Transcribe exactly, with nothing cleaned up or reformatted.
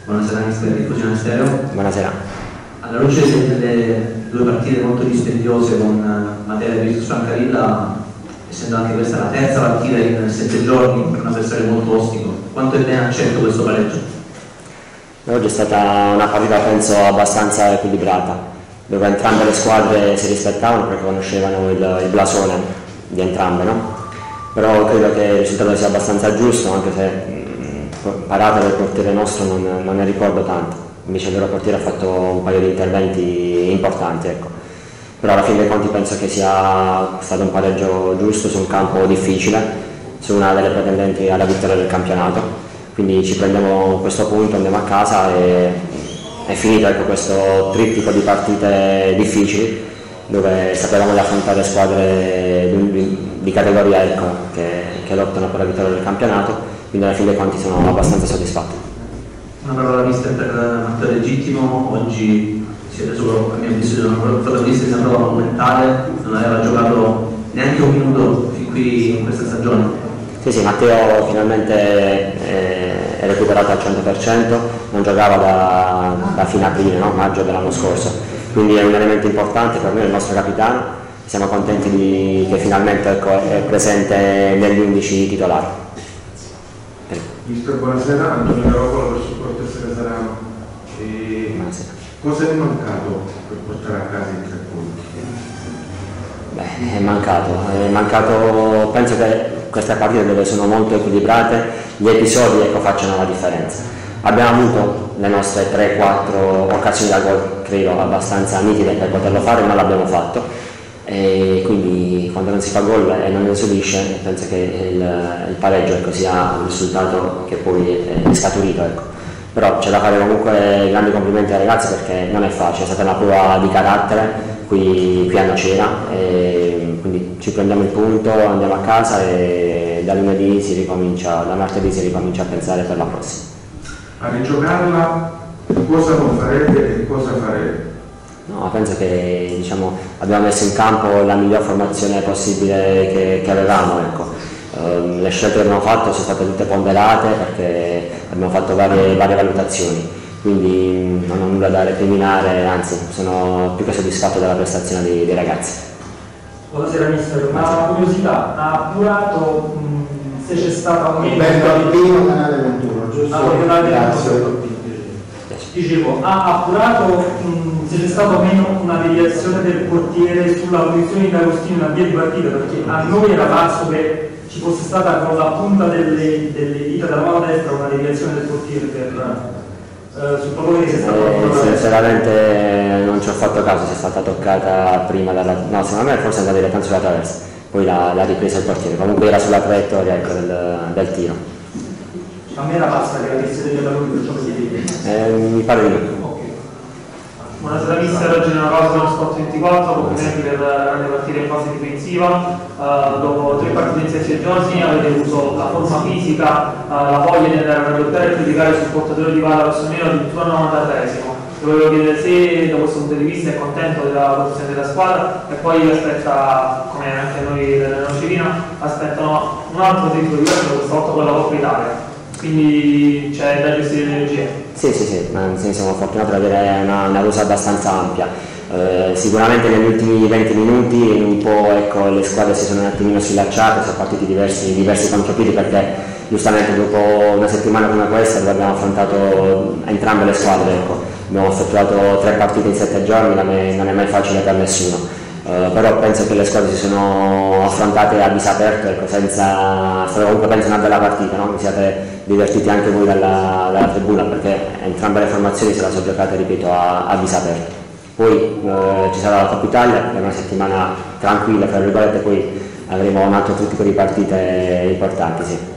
Buonasera mister Diffusione Stereo. Buonasera. Alla luce delle due partite molto dispendiose con Matera e Virtus Francavilla, essendo anche questa la terza partita in sette giorni per un avversario molto ostico, quanto è ben accetto questo pareggio? Oggi è stata una partita penso abbastanza equilibrata, dove entrambe le squadre si rispettavano perché conoscevano il, il blasone di entrambe, no? Però credo che il risultato sia abbastanza giusto, anche se parata del portiere nostro non, non ne ricordo tanto, invece il loro portiere ha fatto un paio di interventi importanti, ecco. Però alla fine dei conti penso che sia stato un pareggio giusto su un campo difficile, su una delle pretendenti alla vittoria del campionato, quindi ci prendiamo questo punto, andiamo a casa e è finito, ecco, questo trittico di partite difficili dove sapevamo di affrontare squadre di, di categoria, ecco, che, che lottano per la vittoria del campionato. Quindi alla fine dei conti sono abbastanza soddisfatto. Una parola mister per Matteo Legittimo, oggi siete solo, a mio avviso, un protagonista che sembrava monumentale, non aveva giocato neanche un minuto fin qui in questa stagione. Sì, sì, Matteo finalmente è, è recuperato al cento per cento, non giocava da, da fine aprile, no? Maggio dell'anno scorso, quindi è un elemento importante per noi, il nostro capitano, siamo contenti di, che finalmente, ecco, è presente negli undici titolari. Mister, buonasera, Antonio Garoppolo per Supporto S S Sarano. E buonasera. Cosa è mancato per portare a casa i tre punti? Beh, è mancato, è mancato, penso che queste partite dove sono molto equilibrate, gli episodi, ecco, facciano la differenza. Abbiamo avuto le nostre tre quattro occasioni da gol, credo, abbastanza nitide per poterlo fare, ma l'abbiamo fatto. E quindi quando non si fa gol e non ne subisce, penso che il, il pareggio, ecco, sia un risultato che poi è scaturito, ecco. Però c'è da fare comunque grandi complimenti ai ragazzi perché non è facile, è stata una prova di carattere qui, qui a Nocera, e quindi ci prendiamo il punto, andiamo a casa e da lunedì si ricomincia, da martedì si ricomincia a pensare per la prossima. A rigiocarla cosa non farete e cosa farete? No, penso che, diciamo, abbiamo messo in campo la miglior formazione possibile che, che avevamo, ecco. Um, le scelte che abbiamo fatto sono state tutte ponderate perché abbiamo fatto varie, varie valutazioni, quindi non ho nulla da recriminare, anzi sono più che soddisfatto della prestazione dei, dei ragazzi. Buonasera mister, una curiosità, ha appurato mh, se c'è stata un Roberto Alpino, canale ventuno, giusto? Ah, grazie. Dicevo, ha appurato mh, se c'è stata o meno una deviazione del portiere sulla posizione di D'Agostino in avvio di partita, perché a noi era parso che ci fosse stata con la punta delle, delle dita della mano destra una deviazione del portiere per, eh, sul pallone che si è stato eh, sinceramente non ci ho fatto caso se è stata toccata prima dalla, no, secondo me forse è andata direttamente sulla traversa, poi l'ha ripresa il portiere, comunque era sulla traiettoria, ecco, del, del tiro. A me era basta che avesse degli valori, perciò mi chiedevi. Eh, mi pare di no. Okay. Buonasera mister, oggi una cosa dello Sport ventiquattro, complimenti per la grande partita in fase difensiva. Uh, dopo tre partite in sette giorni avete avuto la forma fisica, uh, la voglia di andare a lottare e criticare sul portatore di palla rossonero addirittura al novantatreesimo. Volevo chiedere se da questo punto di vista è contento della posizione della squadra e poi aspetta, come anche noi della Nocerina, aspettano un altro titolo diverso, questa volta con la Coppa Italia. Quindi c'è da gestire l'energia? Sì, sì, sì, sì, siamo fortunati ad avere una, una rosa abbastanza ampia. Eh, sicuramente negli ultimi venti minuti un po', ecco, le squadre si sono un attimino sfilacciate, sono partiti diversi, diversi contropiedi perché giustamente dopo una settimana come questa dove abbiamo affrontato entrambe le squadre, ecco, abbiamo effettuato tre partite in sette giorni, non è, non è mai facile per nessuno. Uh, però penso che le squadre si sono affrontate a viso aperto, ecco, senza, è stata comunque penso una bella partita, no? Vi siate divertiti anche voi dalla, dalla tribuna perché entrambe le formazioni se la sono giocate, ripeto, a, a viso aperto. Poi uh, ci sarà la Coppa Italia, che è una settimana tranquilla, tra virgolette, poi avremo un altro trittico di partite importanti, sì.